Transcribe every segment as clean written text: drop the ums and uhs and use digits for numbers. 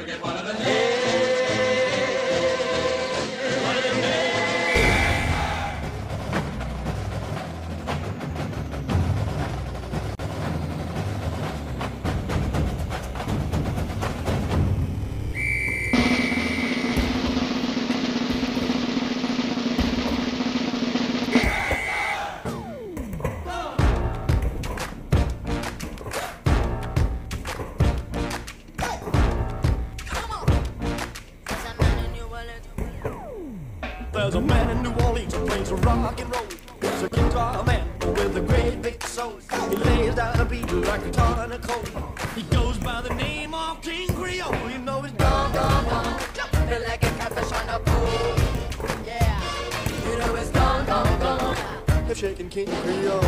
There's a man in New Orleans who plays rock and roll. He's a guitar man with a great big soul. He lays down a beat like a ton of coal. He goes by the name of King Creole. You know he's gone, gone, gone, jumping like a catfish on a pole. Yeah, you know he's gone, gone, gone. They're shaking King Creole.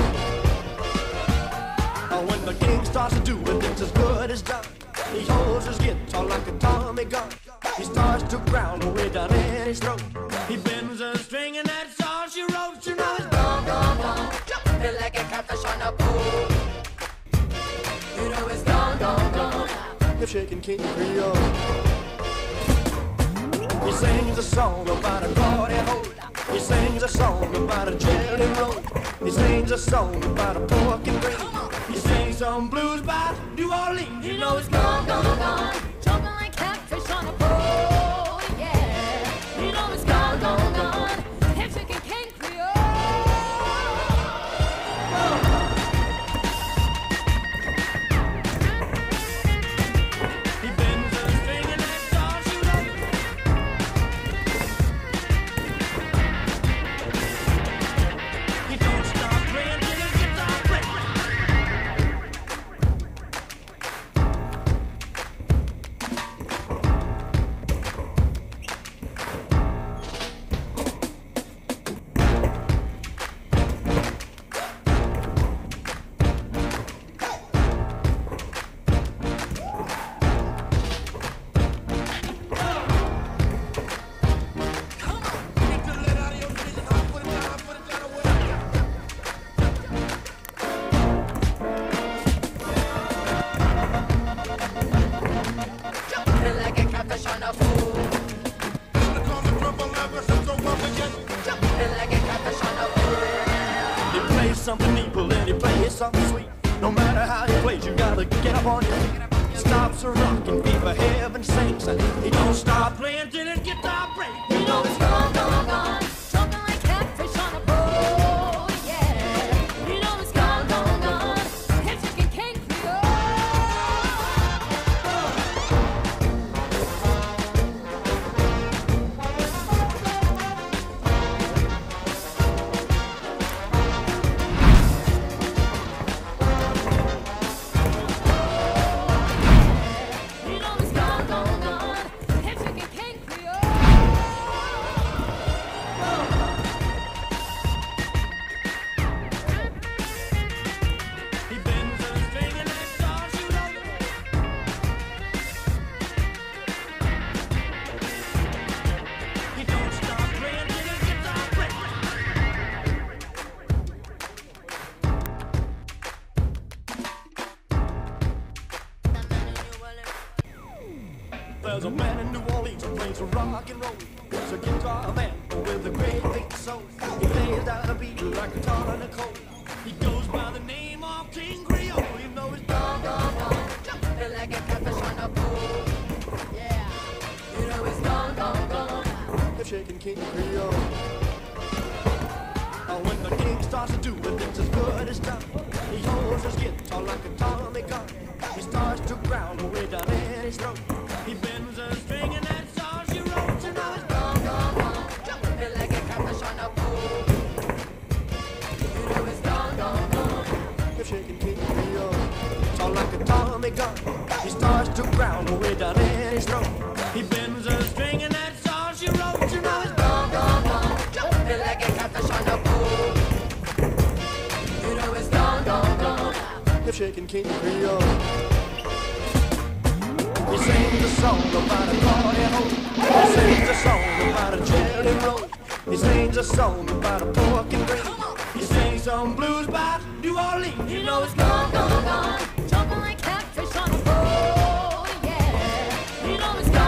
When the king starts to do it, it's as good as done. He holds his guitar like a Tommy gun. He starts to growl way down in his throat. He bends a string and that's all she wrote. You know it's gone, gone, gone, jumping like a catfish on a pole. You know it's gone, gone, gone. You're shaking King Creole. He sings a song about a glory hole. He sings a song about a jelly roll. He sings a song about a pork and gravy. He sings some blues by New Orleans. You know it's gone, gone, gone, jumping like catfish on a pole. Yeah, you know it's gone, gone, gone. Hip chicken King Creole. He bends a string and that's all she wrote. He don't stop playing till his guitar breaks. Something evil and he plays something sweet. No matter how he plays, you gotta get up on your feet. He stops a rockin' beat for heaven's sakes, and he don't stop playing till his guitar breaks. You know it's gone, gone, gone, jumping like catfish on a pole. Yeah, you know it's gone, gone, gone. Hip chicken King Creole. There's a man in New Orleans who plays rock and roll. He's a guitar man with a great big soul. He lays down a beat like a ton of coal. He goes by the name of King Creole. You know he's gone, gone, gone, jumping like a catfish on a pole. Yeah, you know he's gone, gone, gone. They're shaking King Creole. When the king starts to do it, it's as good as done. He holds his guitar like a Tommy gun. He starts to growl way down in his throat. He bends a string and that's all she wrote. You know it's gone, gone, gone, jumping like a catfish on a pole. You know it's gone, gone, gone. You're shaking King Creole. It's all like a Tommy gun. He starts to growl way down in his throat. He bends a string and that's all she wrote. You know it's gone, gone, gone, jumping like a catfish on a pole. You know it's gone, gone, gone. You're shaking King Creole. He sings a song about a glory hole. He sings a song about a jelly roll. He sings a song about a pork and gravy. He sings some blues by New Orleans. You know it's gone, gone, gone, jumping like catfish on a pole. Yeah, you know it's gone.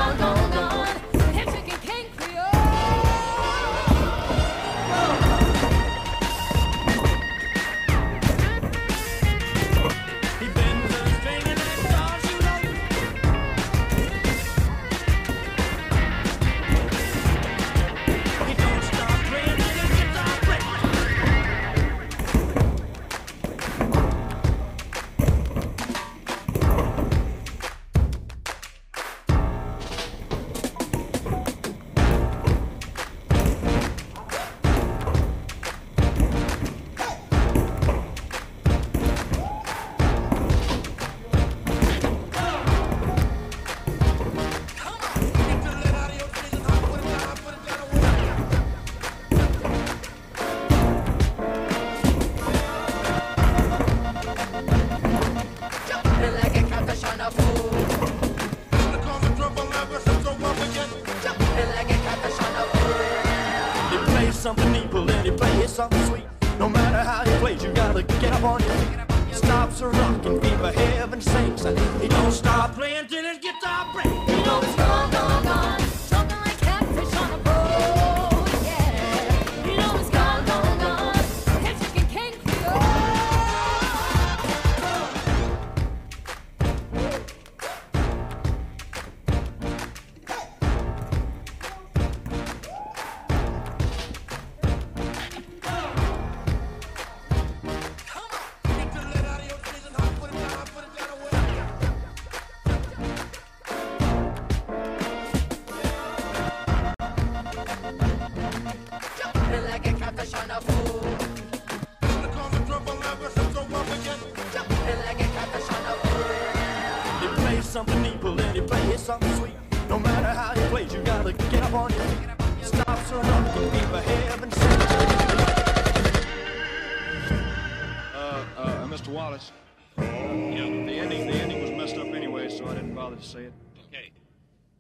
something evil and he plays something sweet. No matter how he plays, you gotta get up on your feet. He stops a rockin' fever, heaven sings. He don't stop playing till his guitar breaks. You know it's gone, gone, gone. Jumping like catfish on a pole, yeah. You know it's gone, gone, gone. Hip chicken King Creole. Jumping like a catfish on a pole. Jumping like a catfish on a pole. He plays something evil and he plays something sweet. No matter how he plays, you gotta get up on your feet. He stops a rockin' fever, heaven sings. Mr. Wallace. Yeah. The ending was messed up anyway, so I didn't bother to say it. Okay.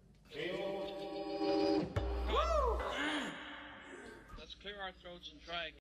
Let's clear our throats and try again.